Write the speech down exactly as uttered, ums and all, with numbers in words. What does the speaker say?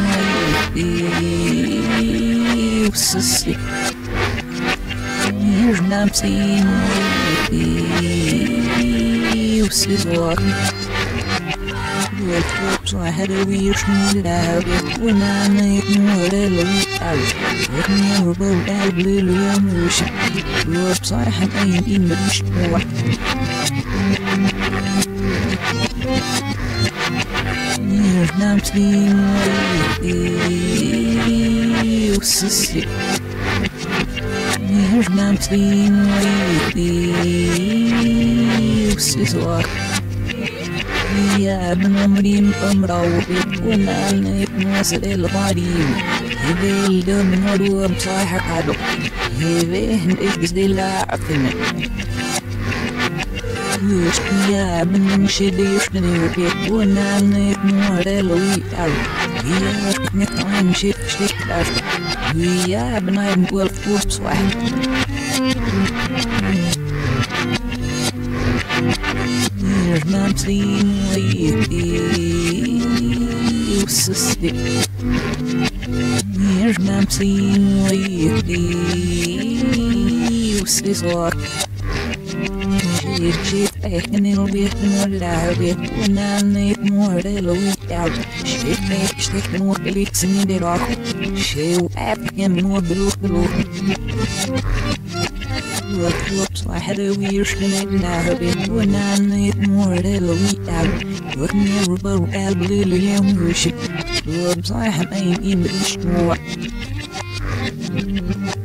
وسسي يرنام سين وسيزوار والفوق صاحب ويشمل العابد ونانا يتنور الويتال يرمي ربو قلب اليوم وشكي واب صاحب أين إمريش يرنام سين وسسي يرنام سين وسيزوار يا ابن عمري مروحي ونانا يتنوصل الغريب هذا الدم نروم صاحب عدو هذا هنقز دي العفنة يا ابن مشدي يشتني وكيك ونانا يتنور الويتال يا ابن نتعين شيك شيك العشق يا ابن عين والفوق صاحب يرنام سين وسسي يرنام سين وسيزوار شير شير احنا البيت نولع بيت ونانا يتنور الويتال شير احنا شتك نور بليك سنين دراك شير افكا منور بلوك بلوك والفوق صاحب ويشتني العابد ونانا يتنور الويتال ورمي ربو قلب اليوم وشك واب صاحب أين إمريش نوع